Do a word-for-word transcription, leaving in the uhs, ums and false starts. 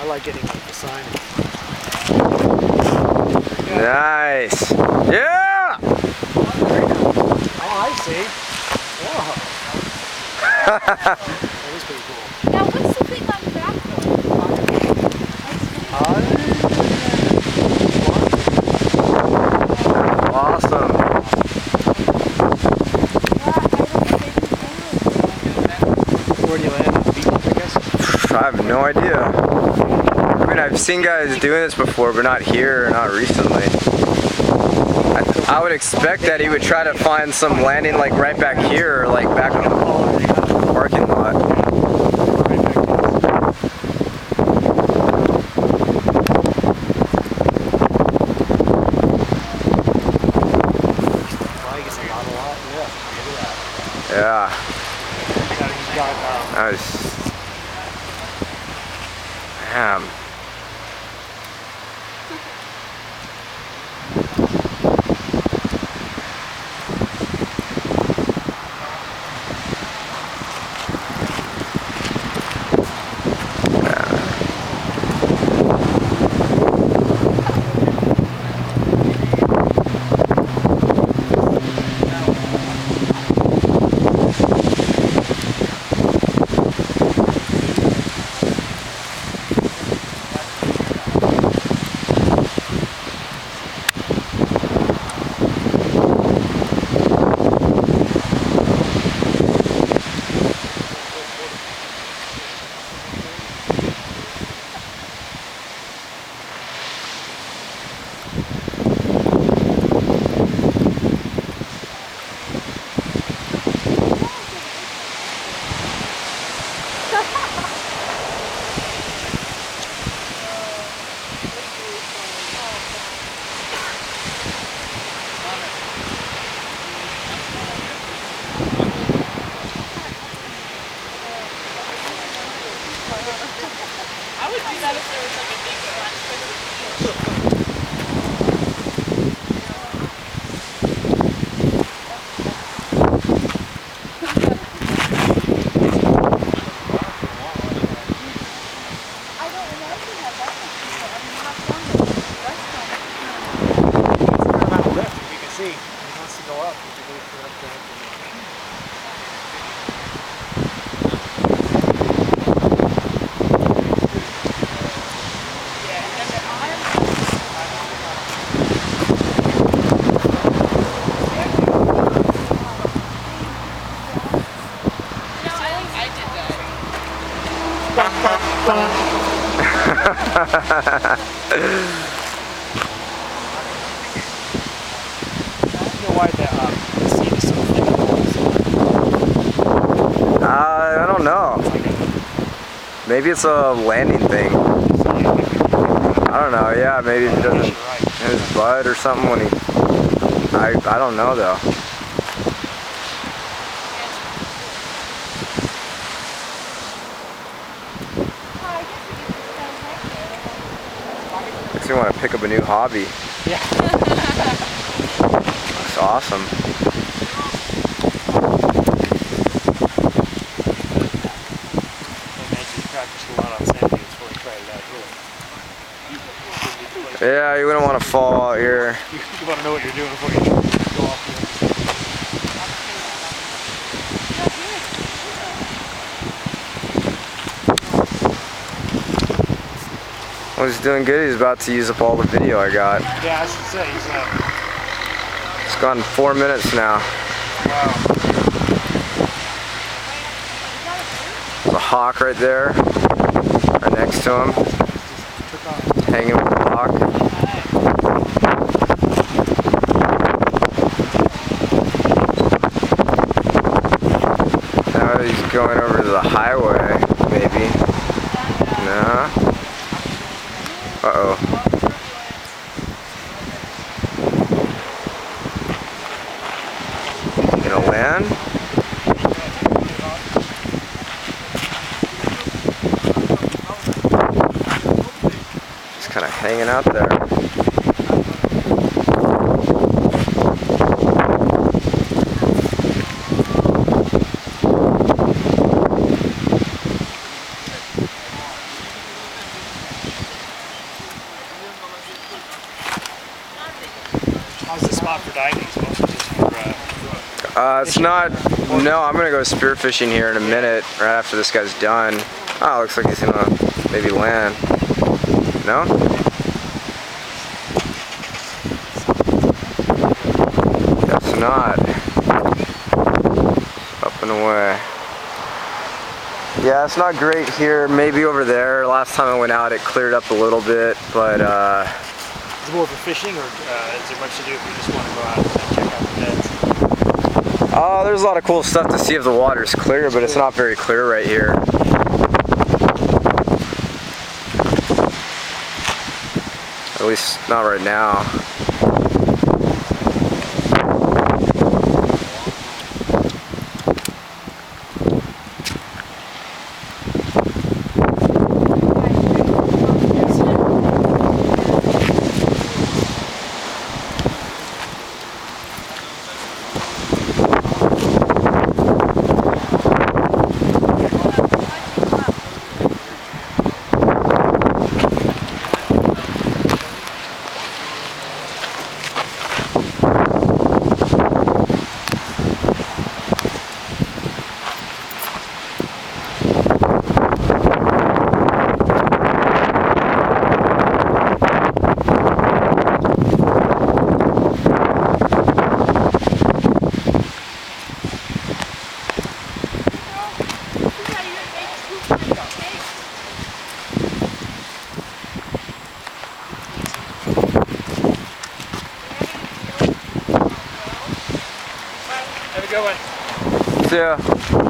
like getting like the sign. Nice. Yeah! Oh, I see. Whoa. That is pretty cool. Now, what's the thing on the back Uh, awesome. Where do you land? On the beach, I guess? I have no idea. I mean, I've seen guys doing this before, but not here, not recently. I, I would expect that he would try to find some landing like right back here, or like back on the parking lot. Yeah. Nice. Damn. I would do that if there was like a big I don't know if we have that much people. I mean, how come the restaurant? It's kind of out lift, if you can see. He wants to go up. He can wait for up to have to I don't know why the, um, the seat is so thick. Uh, I don't know. Maybe it's a landing thing. I don't know. Yeah, maybe he doesn't hit his butt or something when he. I I don't know though. Makes me want to pick up a new hobby. Yeah. It's awesome. Yeah, you wouldn't want to fall out here. You want to know what you're doing before you go off here. Well, he's doing good. He's about to use up all the video I got. Yeah, I should say he's uh It's gone four minutes now. Wow. There's a hawk right there, right next to him, hanging with the hawk. Now he's going over to the highway, maybe. No. Uh-oh. Gonna land? Just kind of hanging out there. Uh, it's not. No, I'm gonna go spearfishing here in a minute, right after this guy's done. Oh, looks like he's gonna maybe land. No? Guess not. Up and away. Yeah, it's not great here. Maybe over there. Last time I went out, it cleared up a little bit, but uh. Is it more for fishing, or uh, is there much to do if you just want to go out and check out the beds? Oh, there's a lot of cool stuff to see if the water's clear, but it's not very clear right here. At least not right now. Have a good one. See ya.